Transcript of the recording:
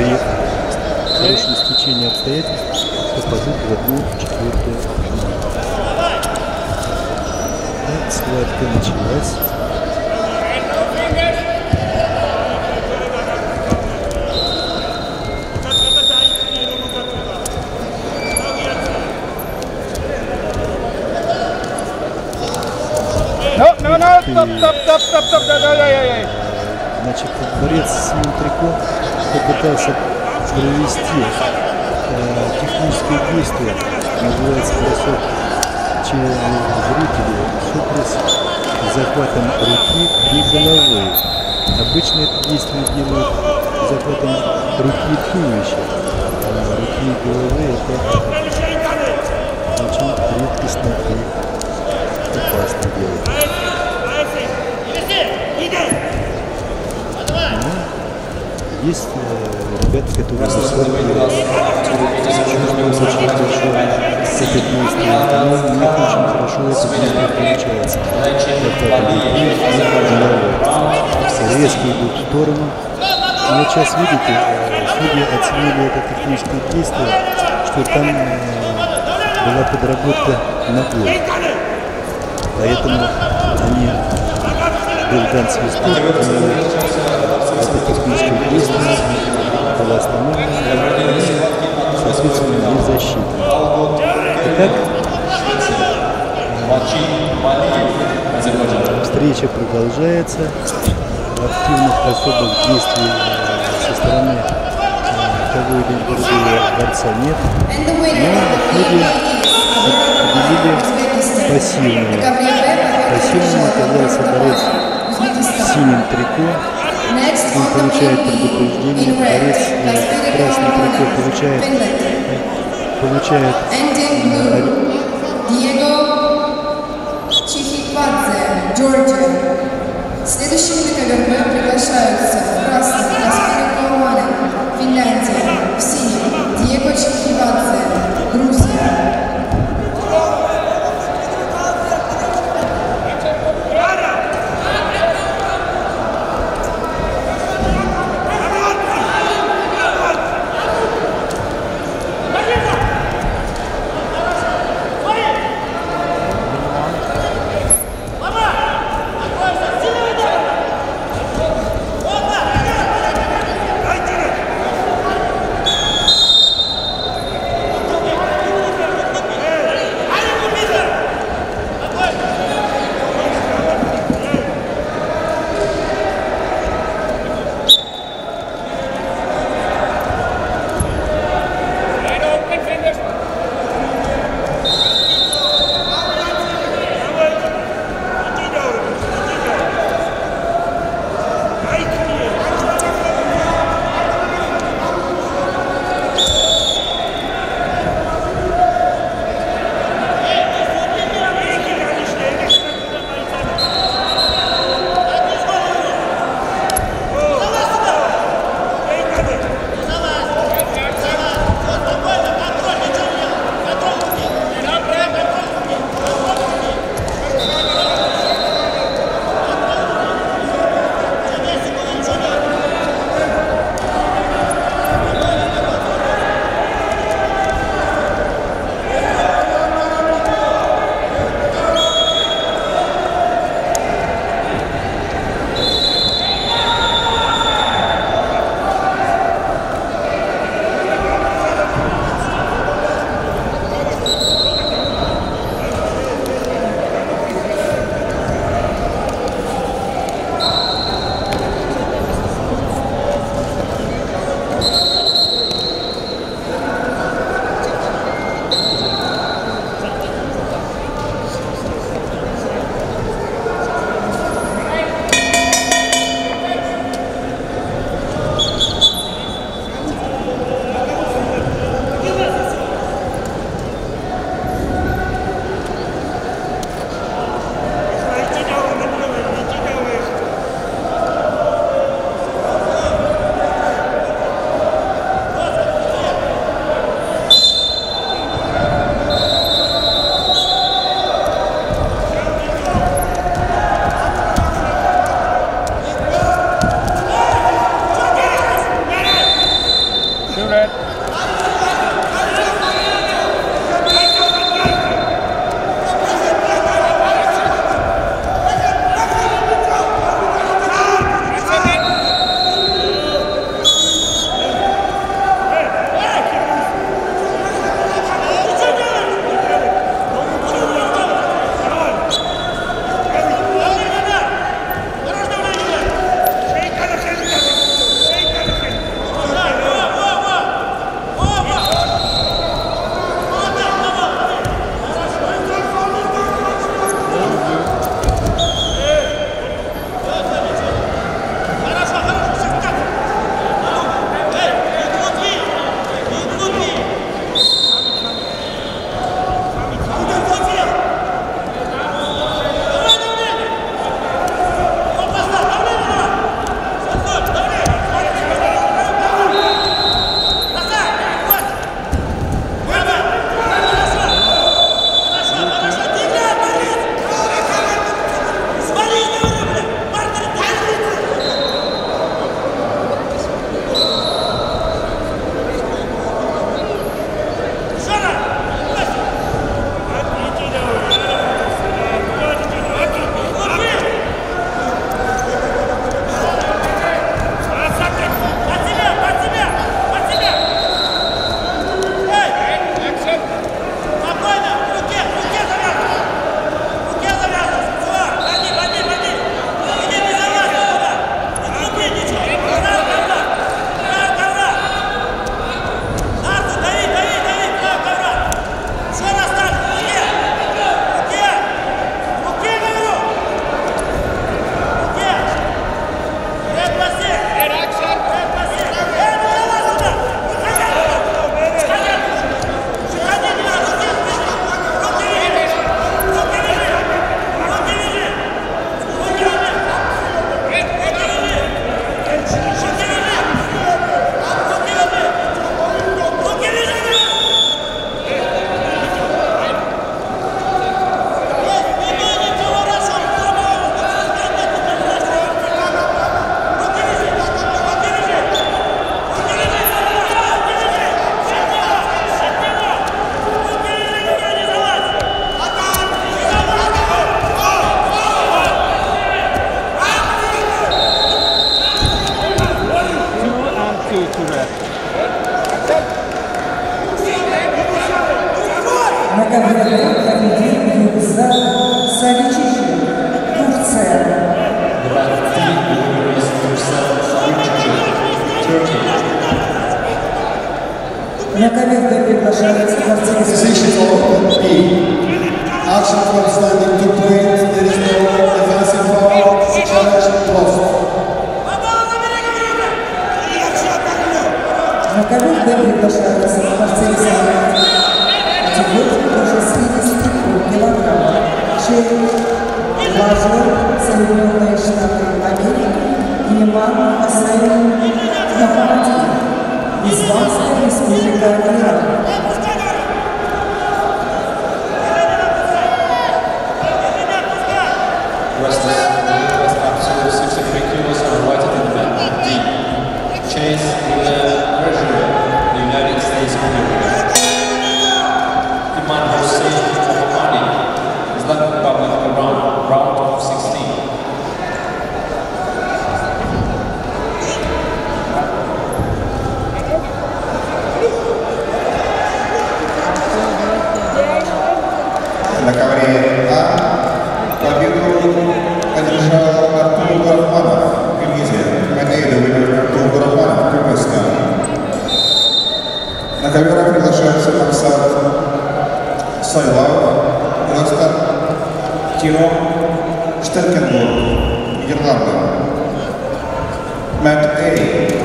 при хорошем стечении обстоятельств попадут в 1/4 финала. Так, схватка началась. Значит, борец Симон Трико попытался провести техническое действие, называется бросок в руки, супресс с захватом руки и головы. Обычно это действие делают захватом руки и туловища, а руки и головы это очень редкостно и опасно делать. Есть ребята, которые чувствуют очень хорошо это действие, но у них очень хорошо это действие получается. Резко идут в сторону. И вот сейчас видите, судьи оценили это техническое действие, что там была подработка ногой. Поэтому они дали свисток, это техническое действие было остановлено, соответственно, не защита. Итак, встреча продолжается, активных особых действий со стороны того или другого борца нет, но судьи определили пассивную. Пассивным оказался борец в синем трико. Он получает предупреждение, борец в красном трико получает Диего Чихиквадзе, Джорджия. Следующими на КВП приглашаются в красном Каспиру Каумане, Финляндия, в синем Диего Чихиквадзе, Грузия. Position for B. Action from standing 2 points. There is no defensive foul. Challenge lost. На ковер приглашаются борцы категории до 60 килограмм. Важно Соединенные Штаты Америки и Иман Асаин Махамади, Исламская республика Иран. Wrestlers up to 63 kilos are invited in the mat. D. Chase Treasurer, the United States of America. Iman Hossein Mohammadi, Islamic Republic of Iran, round of 16. На ковре А победу одержал Артур Гурахманов, Киргизия. Артур Гурахманов, Кыргызстан. На ковер приглашается Максат Сайлав, Казахстан. Тино Штекенбург, Нидерланды. Мэтт Эй,